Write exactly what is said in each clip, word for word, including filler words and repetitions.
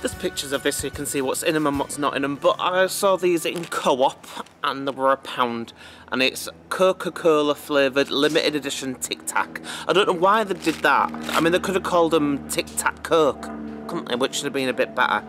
There's pictures of this so you can see what's in them and what's not in them, but I saw these in Co-op and they were a pound, and it's Coca Cola flavoured limited edition Tic Tac. I don't know why they did that. I mean, they could have called them Tic Tac Coke, couldn't they, which would have been a bit better.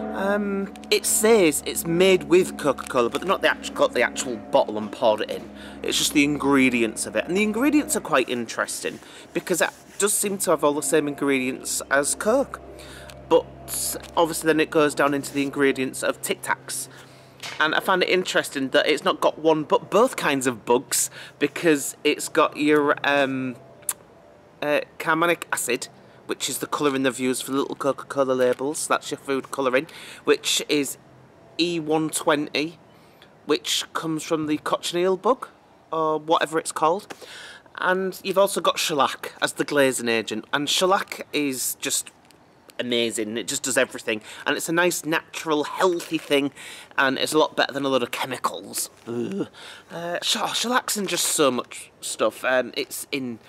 Um, it says it's made with Coca Cola, but they're not the actual, got the actual bottle and poured it in. It's just the ingredients of it, and the ingredients are quite interesting because it does seem to have all the same ingredients as Coke. But obviously then it goes down into the ingredients of Tic Tacs. And I find it interesting that it's not got one but both kinds of bugs, because it's got your um, uh, carmanic acid, which is the colouring they've used for the little Coca-Cola labels. That's your food colouring, which is E one twenty, which comes from the cochineal bug, or whatever it's called. And you've also got shellac as the glazing agent. And shellac is just amazing. It just does everything, and it's a nice natural healthy thing, and it's a lot better than a lot of chemicals. Ugh. Uh, shellac's in just so much stuff. Um, it's in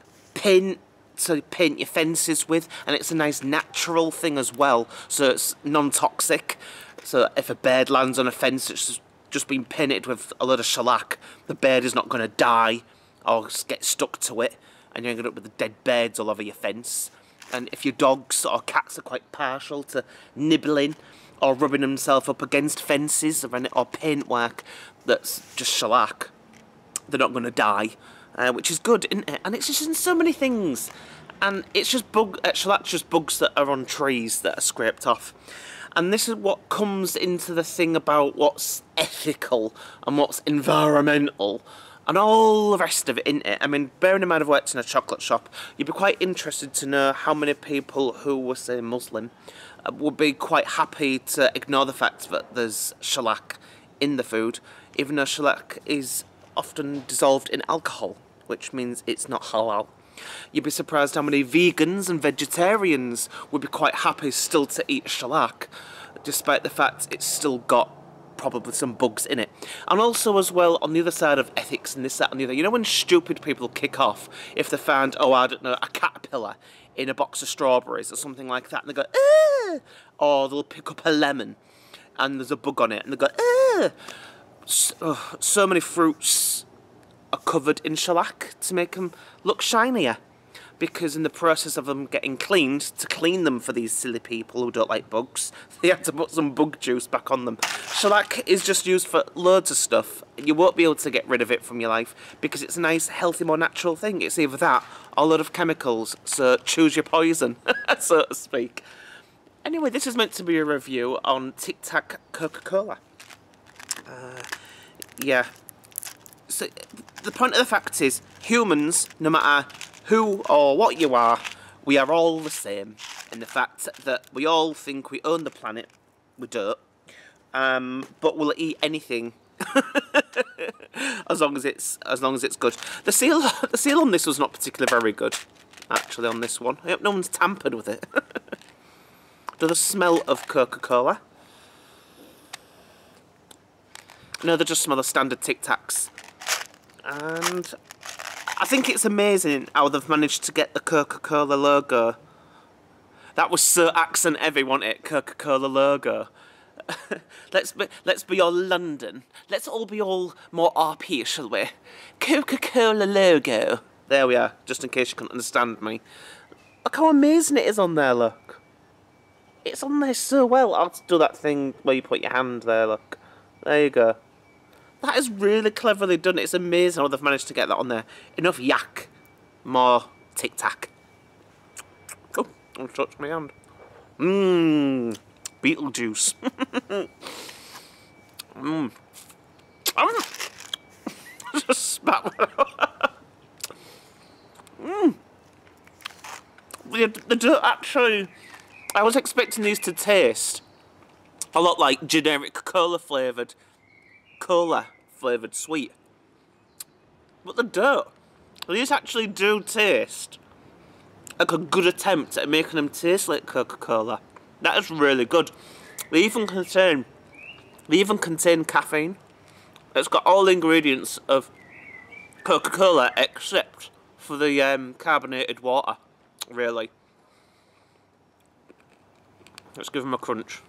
paint, so you paint your fences with, and it's a nice natural thing as well, so it's non-toxic. So if a bird lands on a fence it's just been painted with a load of shellac, the bird is not going to die or get stuck to it, and you're going to end up with the dead birds all over your fence. And if your dogs or cats are quite partial to nibbling or rubbing themselves up against fences or, or paintwork that's just shellac, they're not going to die, uh, which is good, isn't it? And it's just in so many things. And it's just bug, uh, shellac's just bugs that are on trees that are scraped off. And this is what comes into the thing about what's ethical and what's environmental and all the rest of it, isn't it? I mean, bearing in mind I've worked in a chocolate shop, you'd be quite interested to know how many people who were, say, Muslim uh, would be quite happy to ignore the fact that there's shellac in the food, even though shellac is often dissolved in alcohol, which means it's not halal. You'd be surprised how many vegans and vegetarians would be quite happy still to eat shellac, despite the fact it's still got probably some bugs in it. And also as well, on the other side of ethics and this, that and the other, you know when stupid people kick off if they find, oh I don't know, a caterpillar in a box of strawberries or something like that, and they go, ah! Or they'll pick up a lemon and there's a bug on it and they go, ah! So, oh, so many fruits are covered in shellac to make them look shinier, because in the process of them getting cleaned, to clean them for these silly people who don't like bugs, they have to put some bug juice back on them. Shellac is just used for loads of stuff. You won't be able to get rid of it from your life because it's a nice, healthy, more natural thing. It's either that or a load of chemicals, so choose your poison, so to speak. Anyway, this is meant to be a review on Tic Tac Coca Cola. Uh, yeah. So, the point of the fact is, humans, no matter who or what you are, we are all the same in the fact that we all think we own the planet. We don't. Um, but we'll eat anything as long as it's as long as it's good. The seal the seal on this was not particularly very good, actually, on this one. I hope no one's tampered with it. Do the smell of Coca-Cola? No, they just smell the standard Tic Tacs. And I think it's amazing how they've managed to get the Coca-Cola logo. That was so accent heavy, wasn't it? Coca-Cola logo. let's be, let's be all London. Let's all be all more R P, shall we? Coca-Cola logo. There we are, just in case you couldn't understand me. Look how amazing it is on there, look. It's on there so well. I'll do that thing where you put your hand there, look. There you go. That is really cleverly done. It's amazing how they've managed to get that on there. Enough yak. More Tic Tac. Oh, I've touched my hand. Mmm. Beetlejuice. Mmm. Just spat one out. Mmm. They, they don't actually... I was expecting these to taste a lot like generic cola flavoured cola flavoured sweet, but they don't. These actually do taste like a good attempt at making them taste like Coca-Cola. That is really good. They even contain they even contain caffeine. It's got all the ingredients of Coca-Cola except for the um, carbonated water, really. Let's give them a crunch.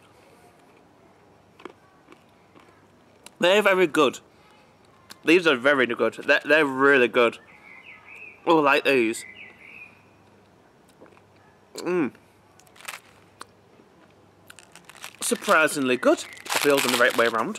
They're very good. These are very good. They're, they're really good. Oh, I like these. Mmm. Surprisingly good. I feel them the right way around.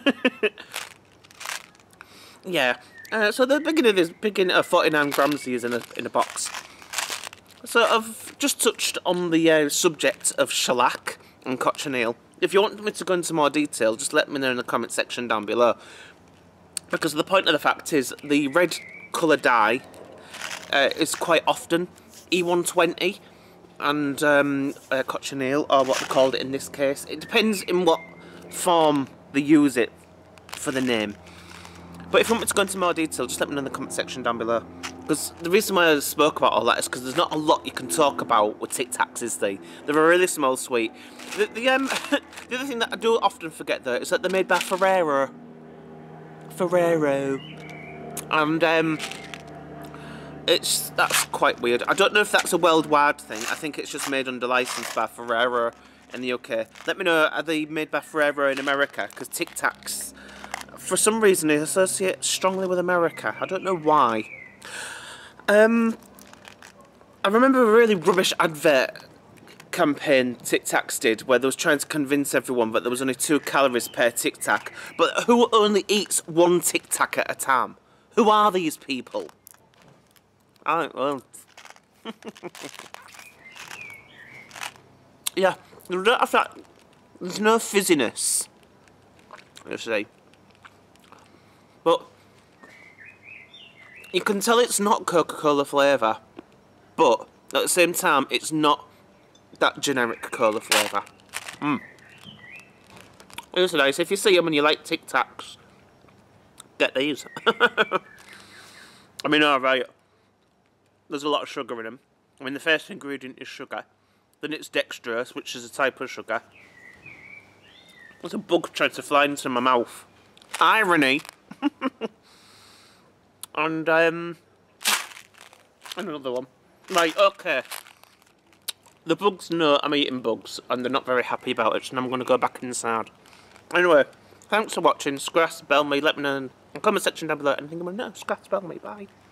Yeah. Uh, so the beginning of this, beginning of forty-nine grams these in a in a box. So I've just touched on the uh, subject of shellac and cochineal. If you want me to go into more detail, just let me know in the comment section down below. Because the point of the fact is, the red colour dye uh, is quite often E one twenty and um, uh, cochineal, or what they called it in this case. It depends in what form they use it for the name. But if you want me to go into more detail, just let me know in the comment section down below. Because the reason why I spoke about all that is because there's not a lot you can talk about with Tic Tacs, is they? They're a really small sweet. The, the, um, the other thing that I do often forget though is that they're made by Ferrero. Ferrero. And um, it's that's quite weird. I don't know if that's a worldwide thing. I think it's just made under license by Ferrero in the U K. Let me know, are they made by Ferrero in America? Because Tic Tacs, for some reason, they associate strongly with America. I don't know why. Um, I remember a really rubbish advert campaign Tic Tacs did, where they was trying to convince everyone that there was only two calories per Tic Tac. But who only eats one Tic Tac at a time? Who are these people? I don't know. Yeah, they don't have that. There's no fizziness, you see. But you can tell it's not Coca Cola flavour, but at the same time, it's not that generic cola flavour. Mmm. It's nice. If you see them and you like Tic Tacs, get these. I mean, alright, there's a lot of sugar in them. I mean, the first ingredient is sugar. Then it's dextrose, which is a type of sugar. There's a bug trying to fly into my mouth. Irony. And, um, another one. Right, okay. The bugs know I'm eating bugs, and they're not very happy about it, so I'm going to go back inside. Anyway, thanks for watching. Scratch, bell me, let me know in the comment section down below anything you want to know. Scratch, bell me, bye.